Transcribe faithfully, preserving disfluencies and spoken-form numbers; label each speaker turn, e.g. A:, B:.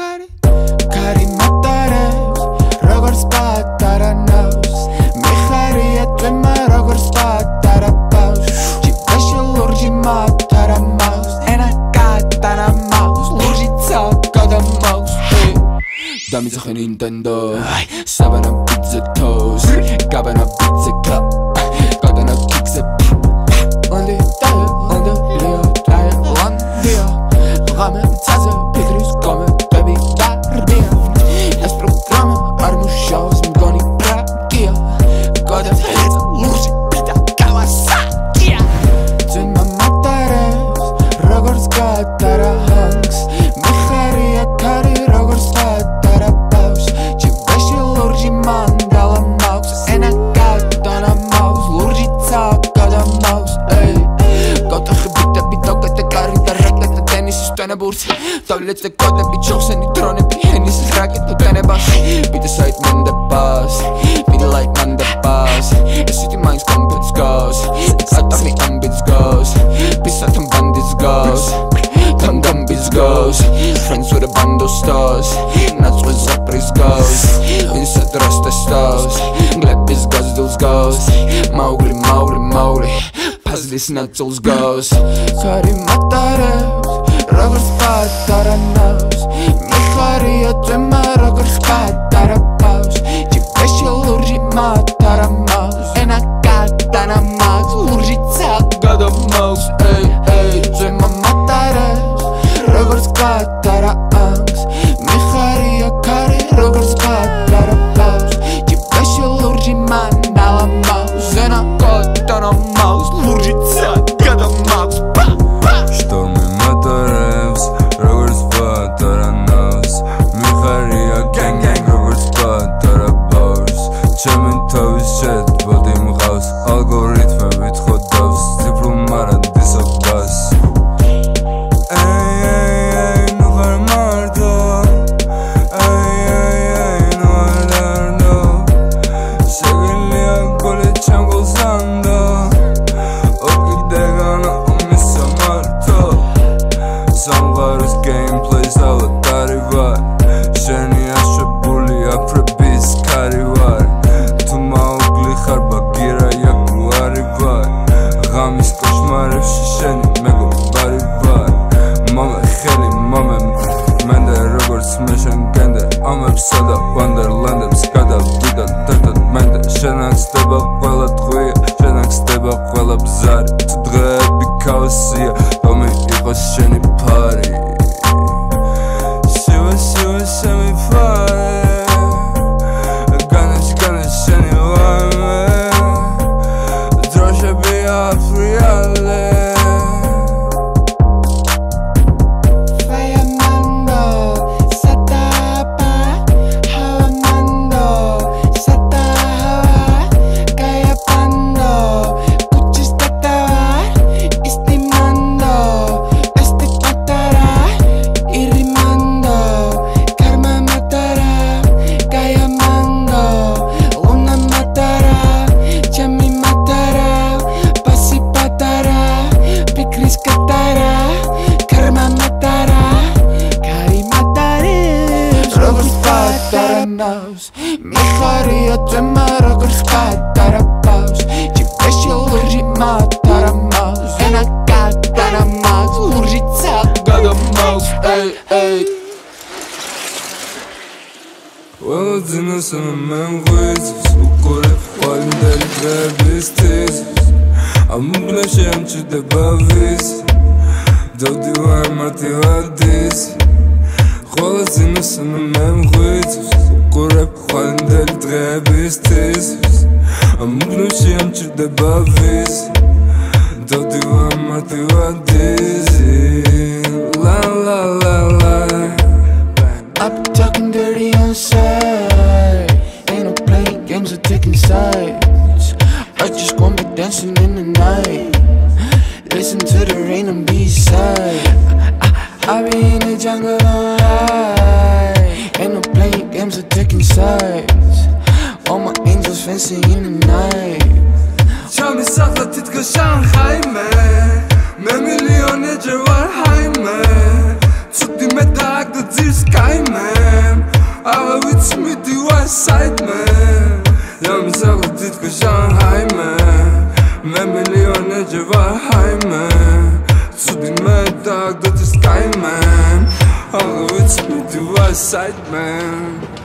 A: ხარი ქარი მატარებს როგორც პატარა ნავს მიხარია თემა როგორც პატარა ბავშვი ჭიბეში ლურჯი მატარა მავს ენა კატარა მავს ლურჯი ცალკადა მავს დამიძახე Nintendo საბანადზე toes გაბანა ბიძე club გადანა kicks on the dial on the leo dial on the ღამე ცაზე ფიქრის კომენტები დარდია ეს პროგრამა არ მუშაობს მგონი ბრაგია გადახედა ლურჯი პიტა კავასაკია ძმა მატარებს როგორც გატარა ჰანქს მიხარია ქარი როგორც პატარა ბავშვი ჭიბეში ლურჯი მანდალა მავს ენა კატანა მავს ლურჯი ცალკადა მავს Burse, tablets de code, bichos en nitrone, pigenis, racket, no tiene base. Beat the side, man, the boss. Beat the light, man, the boss. The city minds come, bits goes. It's out of me, and bits goes. Peace out and bandits goes. Dumb dumb bits goes. Friends with a band of stars. Nuts with Zapris goes. Inside the rest of stars. Glad biz goes, those goes. Mowgli, Mowgli, Mowgli. Pass this nuts goes. Kari matarebs. Როგორც პატარა ნავს მიხარია თემა როგორც პატარა ბავშვი ჭიბეში ლურჯი მატარა მავს ენა კატანა მავს ლურჯი ცალკადა მავს ეი ეი თემა მატარებს როგორც პატარა ანგს მიხარია ქარი როგორც პატარა ბავშვი ჭიბეში ლურჯი მანდალა მავს ენა კატანა მავს ლურჯი ცალკადა მავს მიხარია თემა როგორც პატარა ბავშვი ჭიბეში ლურჯი მატარა მავს ენა კატანა მავს ლურჯი ცალკადა მავს ეი ეი ყველოძინოს მემღვიძებს უყურებ ყვავინდელი დღეების თიზებს ამ უბნაში ამჭირდება ვიზი დავდივარ მათი ვადის ყველოძინოს მემღვიძებს უყურებ ყვავინდელი დღეების თიზებს ამ უბნაში ამჭირდება ვიზი დავდივარ მათი ვადის la la la la I've been talking dirty inside. Ain't no playing games or taking sides. I just wanna be dancing in the night. Listen to the rain and be side. I, I, I be in the jungle all night. Ain't no playing games or taking sides. All my angels fencing in the night. Tell me something to Shanghai man. Me million ejer var high man. Tutti me tag the deep sky man.
B: aga võttis mitte West Side man. Ja me saavutid ka Shanghai man. Me miljoner Javahaime. Sudime tak do të Sky man. Aga võttis mitte West Side man.